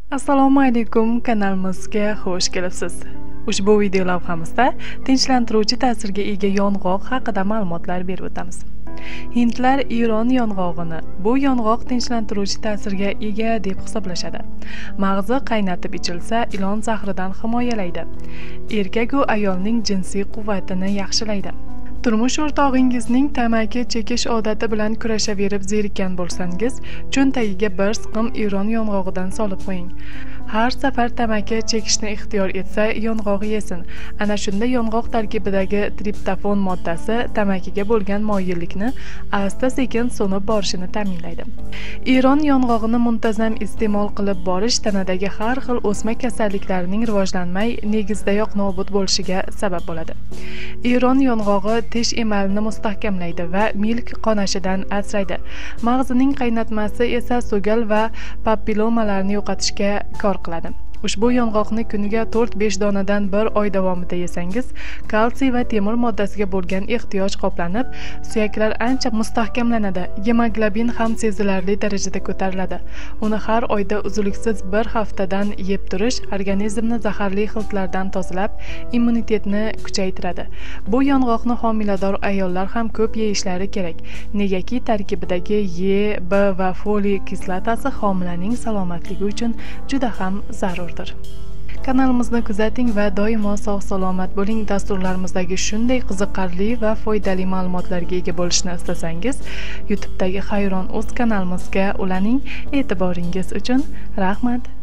Assalomu alaykum, kanalimizga xush kelibsiz. Ushbu video lavhamizda tinchlantiruvchi ta'sirga ega yong'oq haqida ma'lumotlar berib o'tamiz. Hindlar Eron yong'og'ini bu yong'oq tinchlantiruvchi ta'sirga ega deb hisoblashadi. Mag'zi qaynatib ichilsa, ilon zahridan himoyalaydi. Erkak va ayolning jinsiy quvvatini yaxshilaydi. Turmush o'rtog'ingizning tamaki chekish odati bilan kurashaverib zerikkan bo'lsangiz, cho'ntagiga bir siqim Eron yong'og'idan solib qo'ying. Har safar tamaki chekishni ixtiyor etsa, yong'oq yesin. Ana shunda yong'oq tarkibidagi triptofan moddasi tamakiga bo'lgan moyillikni asta-sekin so'nib borishini ta'minlaydi. Eron yong'og'ini muntazam iste'mol qilib borish tanadagi har xil o'sma kasalliklarining rivojlanmay, negizdayoq nobud bo'lishiga sabab bo'ladi. Eron yong'og'i tish emalini mustahkamlaydi va milk qonashidan asraydi. Mag'zining qaynatmasi esa so'gal va papillomalarni yo'qotishga kor qiladi. Ushbu yong'oqni kuniga 4-5 donadan bir oy davomida yesangiz, kalsiy va temir moddasiga bo'lgan ehtiyoj qoplanib, suyaklar ancha mustahkamlanadi. Gemoglobin ham sezilarli darajada ko'tariladi. Uni har oyda uzluksiz bir haftadan yeb turish organizmni zaharli xiltlardan tozalab, immunitetni kuchaytiradi. Bu yong'oqni homilador ayollar ham ko'p yeyishlari kerak. Negaki tarkibidagi E, B va foliy kislotasi homilaning salomatligi uchun juda ham zarur. Kanalimizni kuzating va doimo sog'-salomat bo'ling. Dasturlarimizdagi shunday qiziqarli va foydali ma'lumotlarga ega bo'lishni istasangiz, YouTube'dagi Hayron.uz kanalimizga ulaning. E'tiboringiz uchun rahmat.